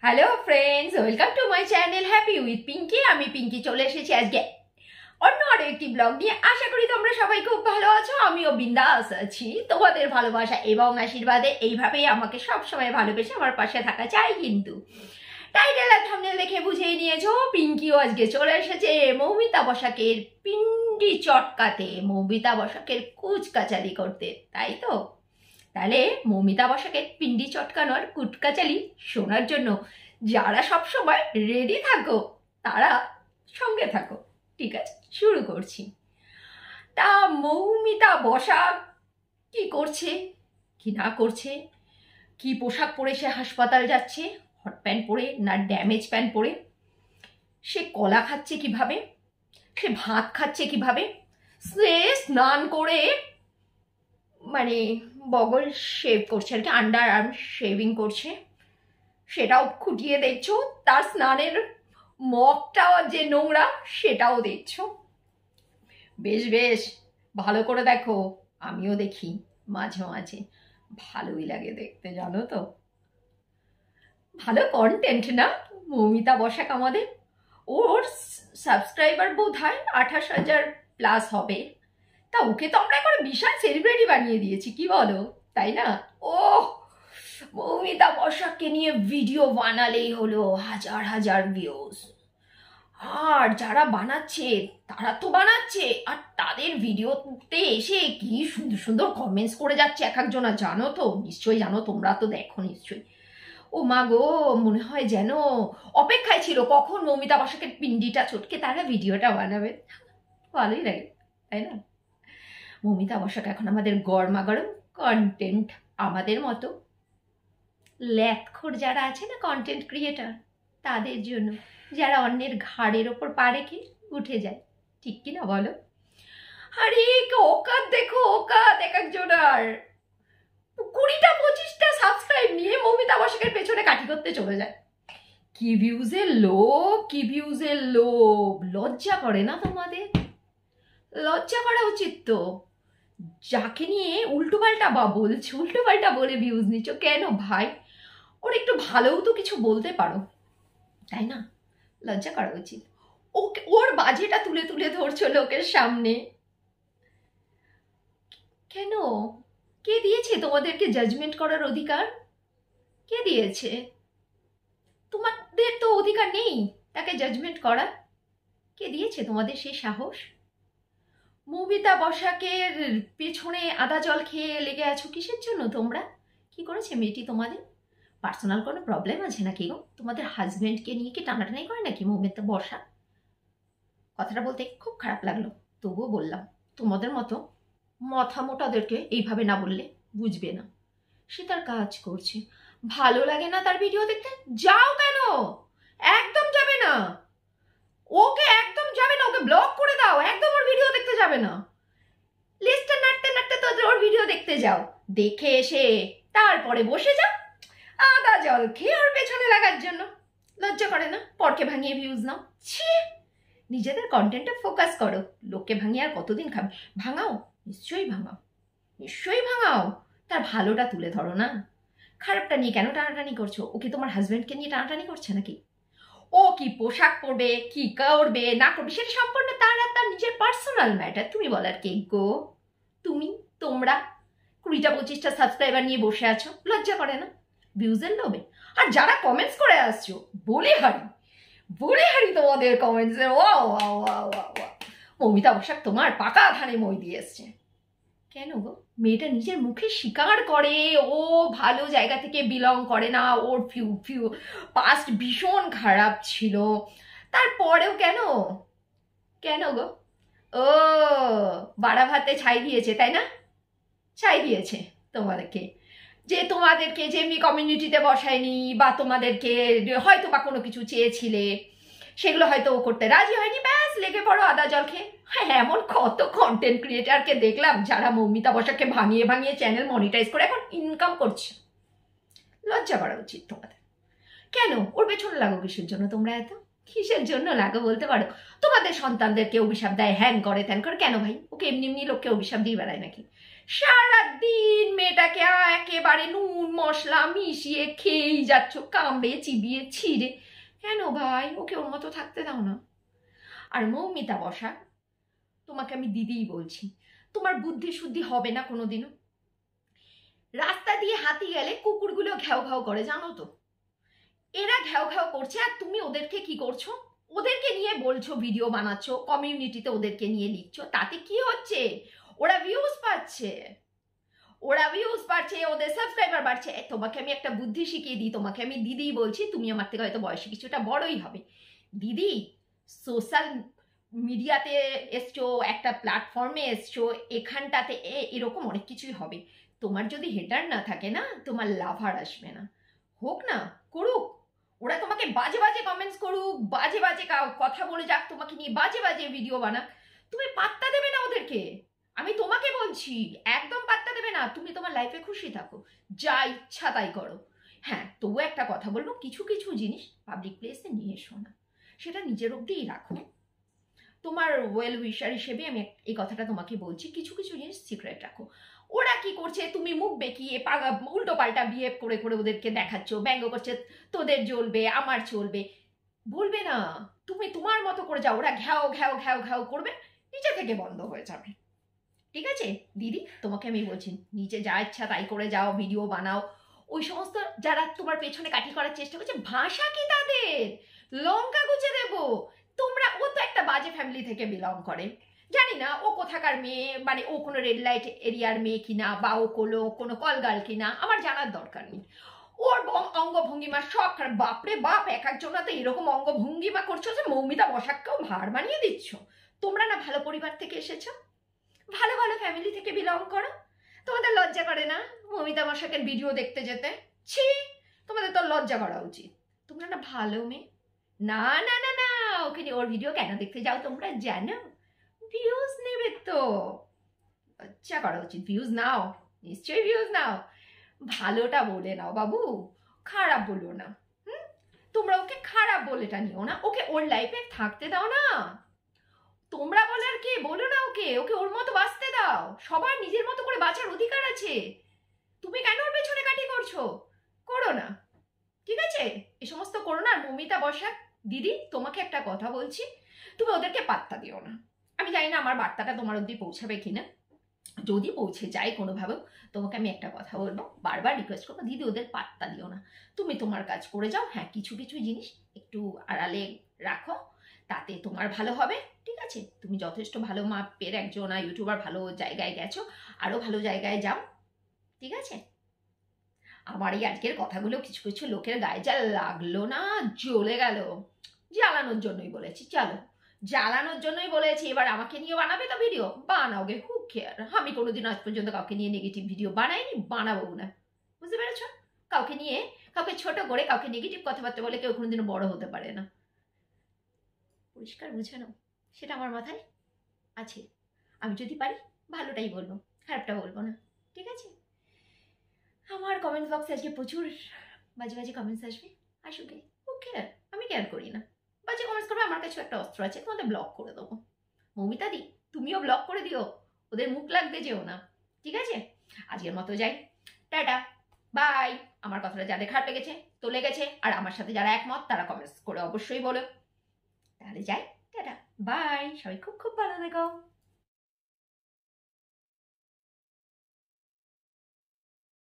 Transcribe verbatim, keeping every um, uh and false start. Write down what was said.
Hello friends, welcome to my channel happy with Pinki. আমি পিঙ্কি চলে এসেছি আজকে অন্য আরো একটি ব্লগ নিয়ে। আশা করি তোমরা সবাই খুব ভালো আছো, আমিও বিন্দাস আছি। তোমাদের ভালোবাসা এবং আশীর্বাদে এইভাবেই আমাকে সবসময় ভালোবেসে আমার পাশে থাকা চাই। কিন্তু টাইটেল আর থাম্বনেল দেখে বুঝেই নিয়েছো, পিঙ্কিও আজকে চলে এসেছে মৌমিতা বসাকের পিন্ডি চটকাতে, মৌমিতা বসাকের কুচকাচালি করতে, তাই তো? তাহলে মৌমিতা বসাকের পিন্ডি চটকানোর কুটকাচালি শোনার জন্য যারা সবসময় রেডি থাকো তারা সঙ্গে থাকো। ঠিক আছে, শুরু করছি। তা মৌমিতা বসাক কি করছে কি না করছে, কি পোশাক পরে সে হাসপাতাল যাচ্ছে, হট প্যান্ট পরে না ড্যামেজ প্যান্ট পরে, সে কলা খাচ্ছে কিভাবে, সে ভাত খাচ্ছে কিভাবে, সে স্নান করে মানে বগল শেভ করছে আর কি, আন্ডার আর্ম শেভিং করছে, সেটাও খুঁটিয়ে দেখছো। তার স্নানের মগটাও যে নোংরা সেটাও দেখছো। বেশ বেশ ভালো করে দেখো, আমিও দেখি মাঝে মাঝে, ভালোই লাগে দেখতে, জানো তো। ভালো কন্টেন্ট না মৌমিতা বসাক আমাদের। ওর সাবস্ক্রাইবার বোধ হয় আঠাশ হাজার প্লাস হবে। তা ওকে তো আমরা এখন বিশাল সেলিব্রিটি বানিয়ে দিয়েছি, কি বলো, তাই না? ও মৌমিতা বসাককে নিয়ে ভিডিও বানালেই হলো হাজার হাজার ভিউজ। আর যারা বানাচ্ছে তারা তো বানাচ্ছে, আর তাদের ভিডিওতে এসে কি সুন্দর সুন্দর কমেন্টস করে যাচ্ছে এক একজনা, জানো তো, নিশ্চয়ই জানো, তোমরা তো দেখো নিশ্চয়ই। ও মা গো, মনে হয় যেন অপেক্ষায় ছিল কখন মৌমিতা বসাকের পিন্ডিটা চটকে তারা ভিডিওটা বানাবে। ভালোই লাগে, তাই না? মৌমিতা বসাক এখন আমাদের গরমা গরম কন্টেন্ট, আমাদের মতো ল্যাথখোর যারা আছে না কন্টেন্ট ক্রিয়েটার, তাদের জন্য, যারা অন্যের ঘাড়ের ওপর পা রেখে উঠে যায়, ঠিক কিনা বলো? আরে ওকাত দেখো, ওকাত এক একজনার কুড়িটা পঁচিশটা সাবস্ক্রাইব নিয়ে মৌমিতা বসাকের পেছনে কাঠি করতে চলে যায়। কি ভিউজের লোভ, কি ভিউজের লোভ! লজ্জা করে না তোমাদের? লজ্জা করা উচিত তো। যাকে নিয়ে উল্টো পাল্টা বা বলছো, উল্টো পাল্টা বলে ভিউজ নিচ্ছ কেন ভাই? ওর একটু ভালোও তো কিছু বলতে পারো, তাই না? লজ্জা করা উচিত। ওকে ওর বাজেটা তুলে তুলে ধরছো লোকের সামনে কেন? কে দিয়েছে তোমাদেরকে জাজমেন্ট করার অধিকার? কে দিয়েছে? তোমাদের তো অধিকার নেই তাকে জাজমেন্ট করা। কে দিয়েছে তোমাদের সেই সাহস? মৌমিতা বসাকের পেছনে আদা জল খেয়ে লেগে আছো কিসের জন্য তোমরা? কি করেছে মেয়েটি তোমাদের? পার্সোনাল কোনো প্রবলেম আছে নাকি গো? তোমাদের হাজবেন্ডকে নিয়ে কি টানাটানি করে নাকি মৌমিতা বসাক? কথাটা বলতে খুব খারাপ লাগলো, তবুও বললাম। তোমাদের মতো মাথা মোটাদেরকে এইভাবে না বললে বুঝবে না। সে তার কাজ করছে, ভালো লাগে না তার ভিডিও দেখতে, যাও কেন? একদম যাবে না, ওকে একদম যাবে না, ওকে ব্লক করে দাও, একদম ওর ভিডিও দেখতে যাবে না। লিস্টে নাড়তে নাড়তে তো ওর ভিডিও দেখতে যাও, দেখে এসে তারপরে বসে যাও আদা জল খেয়ে ওর পেছনে লাগার জন্য। লজ্জা করে না? পরকে ভাঙিয়ে ভিউজ নাও। ছি, নিজেদের কন্টেন্টে ফোকাস করো। লোককে ভাঙিয়ে আর কতদিন খাবে? ভাঙাও, নিশ্চয়ই ভাঙাও, নিশ্চয়ই ভাঙাও, তার ভালোটা তুলে ধরো না। খারাপটা নিয়ে কেন টানাটানি করছো? ও কি তোমার হাজবেন্ডকে নিয়ে টানাটানি করছে নাকি? ও কি পোশাক পরবে, কি করবে না করবে, সেটা সম্পূর্ণ তার আর তার নিজের পার্সোনাল ম্যাটার। তুমি বলার কে গো? তুমি, তোমরা কুড়িটা পঁচিশটা সাবস্ক্রাইবার নিয়ে বসে আছো, লজ্জা করে না? ভিউজের লোভে। আর যারা কমেন্টস করে আসছো, বলে হারি বলে হারি তোমাদের কমেন্টসে, ও মৌমিতা বসাক তোমার পাকা ধানে মই দিয়ে এসছে। কেন গো? মেয়েটা নিজের মুখে স্বীকার করে ও ভালো জায়গা থেকে বিলং করে না, ওর ফিউ ফিউ পাস্ট ভীষণ খারাপ ছিল, তারপরেও কেন কেন গো? ও বাড়া ভাতে ছাই দিয়েছে, তাই না? ছাই দিয়েছে তোমাদেরকে, যে তোমাদেরকে যেমনি কমিউনিটিতে বসায়নি, বা তোমাদেরকে হয়তো বা কোনো কিছু চেয়েছিলে সেগুলো হয়তো ও করতে রাজি হয়নি, ব্যাস লেগে পড়ো আদা জল খেয়ে। হ্যাঁ, এমন কত কন্টেন্ট ক্রিয়েটারকে দেখলাম যারা মৌমিতা বসাককে ভাঙিয়ে ভাঙিয়ে চ্যানেল মনিটাইজ করে এখন ইনকাম করছে। লজ্জা করা উচিত তোমাদের। কেন ওর পেছনে লাগো কিসের জন্য তোমরা? এত কিসের জন্য লাগো বলতে পারো? তোমাদের সন্তানদেরকে অভিশাপ দেয়, হ্যাং করে ত্যান করে, কেন ভাই? ওকে এমনি এমনি লোককে অভিশাপ দিয়ে বেড়ায় নাকি? সারাদিন মেয়েটাকে একেবারে মানে নুন মশলা মিশিয়ে খেয়েই যাচ্ছ, কামড়ে চিবিয়ে ছিঁড়ে। কেন ভাই, ওকে ওর মতো থাকতে দাও না। আর মৌমিতা বসাক, তোমাকে আমি দিদিই বলছি, তোমার বুদ্ধি শুদ্ধি হবে না কোনোদিনও। রাস্তা দিয়ে হাতি গেলে কুকুরগুলো ঘ্যাও ঘ্যাও করে, জানো তো? এরা ঘ্যাও ঘ্যাও করছে আর তুমি ওদেরকে কি করছো? ওদেরকে নিয়ে বলছো, ভিডিও বানাচ্ছো, কমিউনিটিতে ওদেরকে নিয়ে লিখছো, তাতে কি হচ্ছে? ওরা ভিউজ পাচ্ছে, ওরা ভিউজ পাচ্ছে, ওদের সাবস্ক্রাইবার বাড়ছে। তোমাকে আমি একটা বুদ্ধি শিখিয়ে দিই, তোমাকে আমি দিদি বলছি, তুমি আমার থেকে হয়তো বয়সে কিছুটা বড়ই হবে। দিদি, সোশ্যাল মিডিয়াতে এসছো, একটা প্ল্যাটফর্মে এসছো, এখানটাতে এরকম অনেক কিছুই হবে। তোমার যদি হেটার না থাকে না, তোমার লাভার আসবে না। হোক না, করুক, ওরা তোমাকে বাজে বাজে কমেন্টস করুক, বাজে বাজে কথা বলে যাক, তোমাকে নিয়ে বাজে বাজে ভিডিও বানাক, তুমি পাত্তা দেবে না ওদেরকে। আমি তোমাকে বলছি, একদম পাত্তা দেবে না। তুমি তোমার লাইফে খুশি থাকো, যা ইচ্ছা তাই করো। হ্যাঁ, তবু একটা কথা বলবো, কিছু কিছু জিনিস পাবলিক প্লেসে নিয়ে এসো না, সেটা নিজের অব্দিই রাখো। তোমার ওয়েল উইশার হিসেবে আমি এই কথাটা তোমাকে বলছি, কিছু কিছু জিনিস সিক্রেট রাখো। ওরা কি করছে, তুমি মুখ বেঁকিয়ে পাগা উল্টো পাল্টা বিহেভ করে করে ওদেরকে দেখাচ্ছ, ব্যঙ্গ করছে, তোদের জ্বলবে আমার চলবে, বলবে না। তুমি তোমার মতো করে যাও, ওরা ঘ্যাও ঘ্যাও ঘ্যাও ঘ্যাও করবে, নিচে থেকে বন্ধ হয়ে যাবে। ঠিক আছে দিদি, তোমাকে আমি বলছি, নিচে যা ইচ্ছা তাই করে যাও, ভিডিও বানাও। ওই সমস্ত যারা তোমার পেছনে কাঠি করার চেষ্টা করছে, ভাষা কি তাদের লঙ্কা গুছে দেবো। তোমরা, ও তো একটা বাজে ফ্যামিলি থেকে বিলং করে, জানি না ও কোথাকার মেয়ে, মানে ও কোনো রেড লাইট এরিয়ার মেয়ে কিনা, বা ও কোনো কোনো কলগার্ল কিনা, আমার জানার দরকার নেই। ওর অঙ্গভঙ্গিমা সব খারাপ। বাপরে বাপ, এক একজনা তো এরকম অঙ্গভঙ্গিমা করছো যে মৌমিতা বসাককেও ভার বানিয়ে দিচ্ছ। তোমরা না ভালো পরিবার থেকে এসেছো, ভালো ভালো ফ্যামিলি থেকে বিলং করো, তোমাদের লজ্জা করে না মৌমিতা বসাকের ভিডিও দেখতে যেতে? ছি, তোমাদের তো লজ্জা করা উচিত। তোমরা না ভালো মেয়ে। না না না না, ওকে ওর ভিডিও কেন দেখতে যাও তোমরা জানো? ভিউজ নেবে তো, লজ্জা করা উচিত। ভিউজ নাও, নিশ্চয়ই ভিউজ নাও, ভালোটা বলে নাও বাবু, খারাপ বলো না। হুম, তোমরা ওকে খারাপ বলেটা নিও না, ওকে ওর লাইফে থাকতে দাও না। তোমরা বলে আর কি, বলো না ওকে, ওকে ওর মতো বাঁচতে দাও। সবার নিজের মতো করে বাঁচার অধিকার আছে। তুমি কেন ওর পেছনে কাটি করছো? করো না, ঠিক আছে? এই সমস্ত করো না। মৌমিতা বসাক দিদি, তোমাকে একটা কথা বলছি, তুমি ওদেরকে পাত্তা দিও না। আমি জানি না আমার বার্তাটা তোমার অবধি পৌঁছাবে কিনা, যদি পৌঁছে যায় কোনোভাবেও, তোমাকে আমি একটা কথা বলবো, বারবার রিকোয়েস্ট করবো, দিদি ওদের পাত্তা দিও না, তুমি তোমার কাজ করে যাও। হ্যাঁ, কিছু কিছু জিনিস একটু আড়ালে রাখো, তাতে তোমার ভালো হবে। ঠিক আছে, তুমি যথেষ্ট ভালো মাপের একজন ইউটিউবার, ভালো জায়গায় গেছো, আরো ভালো জায়গায় যাও। ঠিক আছে, আমার এই আজকের কথাগুলো কিছু কিছু লোকের গায়ে যা লাগলো না, জ্বলে গেল। জ্বালানোর জন্যই বলেছি, চলো জ্বালানোর জন্যই বলেছি। এবার আমাকে নিয়ে বানাবে তো ভিডিও, বানাও গে, হু কেয়ার। আমি কোনোদিন আজ পর্যন্ত কাউকে নিয়ে নেগেটিভ ভিডিও বানাইনি, বানাবো না। বুঝতে পেরেছ? কাউকে নিয়ে, কাউকে ছোট করে, কাউকে নেগেটিভ কথাবার্তা বলে কেউ কোনোদিনও বড় হতে পারে না। পরিষ্কার বুঝে নাও, সেটা আমার মাথায় আছে। আমি যদি পারি ভালোটাই বলবো, খারাপটা বলবো না। ঠিক আছে? আমার কমেন্ট বক্সে আজকে প্রচুর বাজে বাজে কমেন্টস আসবে, আসুকে, ওকে, আমি কেয়ার করি না। বাজে কমেন্টস করবে, আমার কাছে একটা অস্ত্র আছে, তোমাদের ব্লক করে দেবো। মৌমিতা দি, তুমিও ব্লক করে দিও, ওদের মুখ লাগতে যেও না। ঠিক আছে, আজকের মতো যাই, টাটা, বাই। আমার কথাটা যাদের খারাপ লেগেছে তো লেগেছে, আর আমার সাথে যারা একমত তারা কমেন্টস করে অবশ্যই বলো। তাহলে যাই, টাটা, বাই। সবাই খুব খুব ভালো থেকো।